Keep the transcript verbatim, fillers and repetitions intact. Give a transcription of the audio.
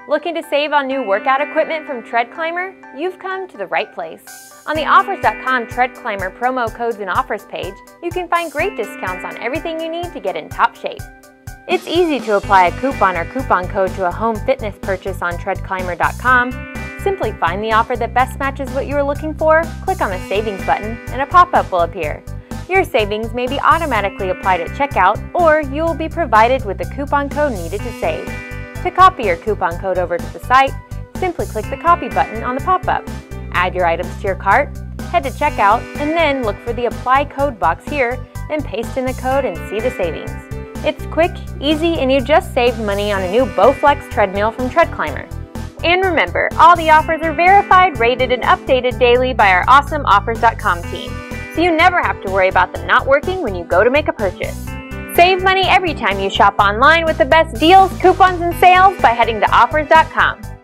Looking to save on new workout equipment from Tread Climber? You've come to the right place. On the offers dot com Tread Climber promo codes and offers page, you can find great discounts on everything you need to get in top shape. It's easy to apply a coupon or coupon code to a home fitness purchase on Tread Climber dot com. Simply find the offer that best matches what you are looking for, click on the savings button, and a pop-up will appear. Your savings may be automatically applied at checkout, or you will be provided with the coupon code needed to save. To copy your coupon code over to the site, simply click the copy button on the pop-up. Add your items to your cart, head to checkout, and then look for the apply code box here and paste in the code and see the savings. It's quick, easy, and you just saved money on a new Bowflex treadmill from Tread Climber. And remember, all the offers are verified, rated, and updated daily by our awesome offers dot com team, so you never have to worry about them not working when you go to make a purchase. Save money every time you shop online with the best deals, coupons, and sales by heading to offers dot com.